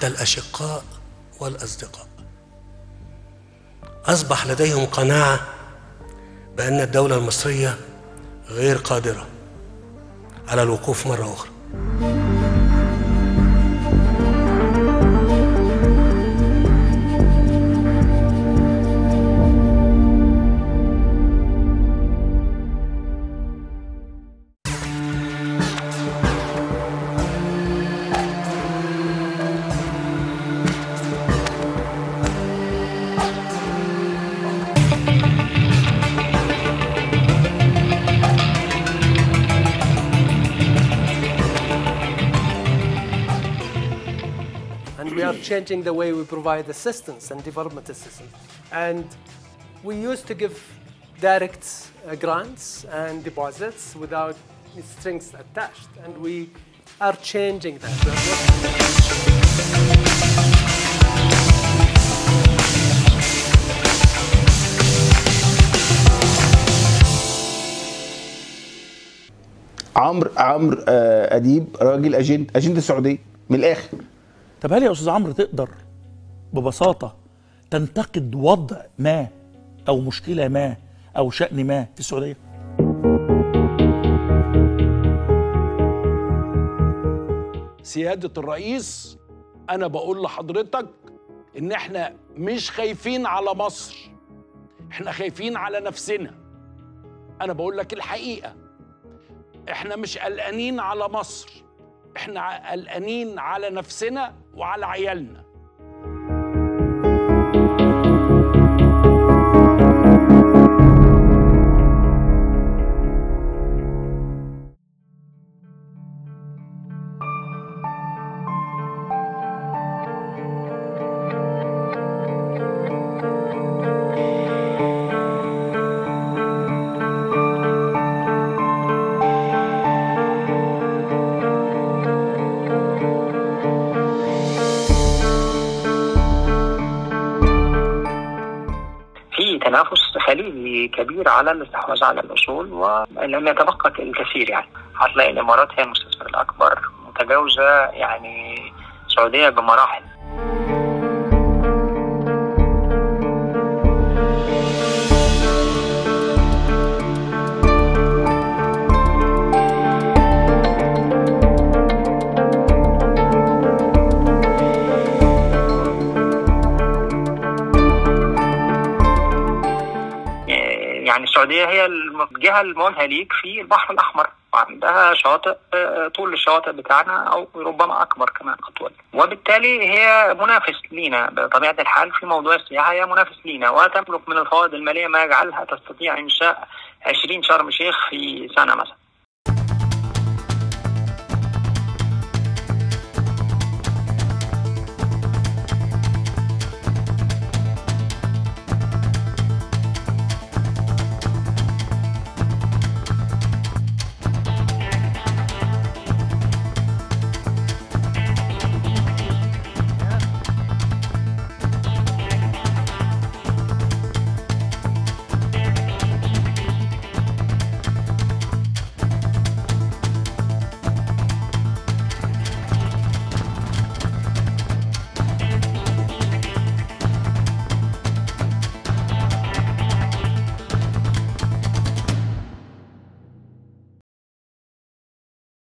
حتى الأشقاء والأصدقاء أصبح لديهم قناعة بأن الدولة المصرية غير قادرة على الوقوف مرة أخرى. And we are changing the way we provide assistance and development assistance. And we used to give direct grants and deposits without strings attached. And we are changing that. عمرو أديب راجل أجندة السعودية من الآخر. طب هل يا أستاذ عمرو تقدر ببساطة تنتقد وضع ما أو مشكلة ما أو شأن ما في السعودية؟ سيادة الرئيس، أنا بقول لحضرتك إن إحنا مش خايفين على مصر، إحنا خايفين على نفسنا. أنا بقول لك الحقيقة، إحنا مش قلقانين على مصر، إحنا قلقانين على نفسنا وعلى عيالنا. تنافس خليجي كبير على الاستحواذ على الاصول، ولم يتبقى الكثير. يعني هتلاقي الامارات هي المستثمر الاكبر، متجاوزه يعني السعوديه بمراحل. يعني السعودية هي الجهة المواجهة ليك في البحر الأحمر، وعندها شواطئ طول الشواطئ بتاعنا أو ربما أكبر كمان أطول، وبالتالي هي منافس لينا بطبيعة الحال في موضوع السياحة، هي منافس لينا وتملك من الفوائد المالية ما يجعلها تستطيع إنشاء 20 شرم شيخ في سنة مثلا.